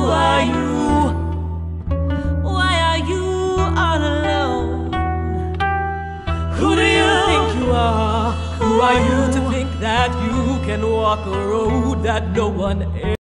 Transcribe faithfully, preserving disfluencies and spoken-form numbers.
are you? Why are you all alone? Who do you think you are? Who are you to think that you can walk a road that no one else